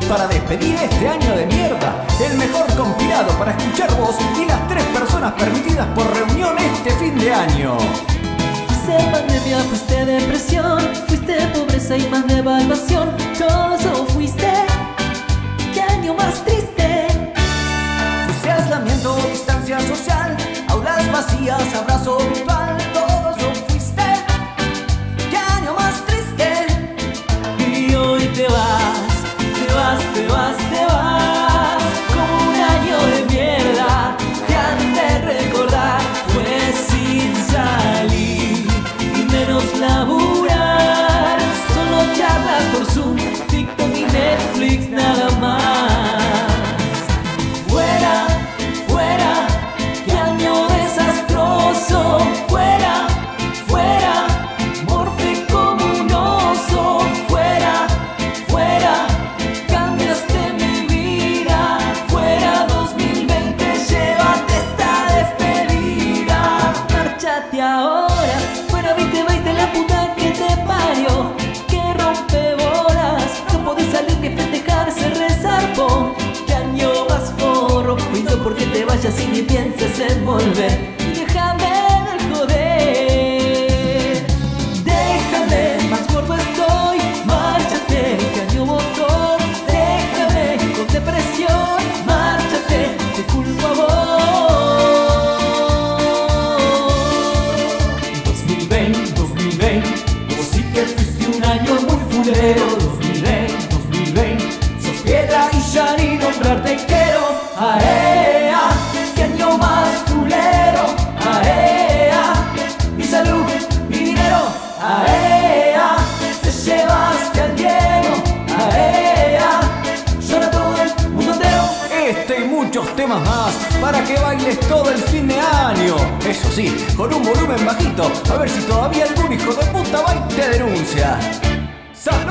para despedir este año de mierda. El mejor compilado para escuchar vos y las 3 personas permitidas por reunión este fin de año. Fuiste pandemia, fuiste depresión, fuiste pobreza y más devaluación. Todo eso fuiste. ¡Qué año más triste! Fuiste aislamiento, distancia social, aulas vacías, abrazo virtual. Todo eso fuiste. ¡Qué año más triste! Y hoy te vas, te vas, te vas, te vas, como un año de mierda que han de recordar. Fue sin salir y menos laburar, solo charlas por Zoom, TikTok y Netflix nada más. Fuera, fuera, qué año desastroso. Fuera, fuera, morfe como un oso. Fuera, fuera, cambiaste mi vida. Fuera 2020, llévate esta despedida. Márchate ahora, fuera 2020, la puta que te parió. Que rompe bolas, no podés salir ni festejarse, rezar por. Qué año más forro, cuido porque te vayas y ni pienses en volver. Y déjame de joder, déjame, más gordo estoy. Márchate, que año motor. Déjame con depresión, márchate, te culpo a vos. 2020, 2020, vos sí que fuiste un año muy fulero. 2020, 2020, sos piedra y ya ni nombrarte quiero. ¡Aea! ¡Qué año más fulero! ¡Aea! Y salud y dinero. ¡Aea! Te llevaste al Diego. ¡Aea! Llora todo el mundo entero. Este y muchos temas más para que bailes todo el fin de año. Eso sí, con un volumen bajito, a ver si todavía algún hijo de puta va y te denuncia. ¡Salud!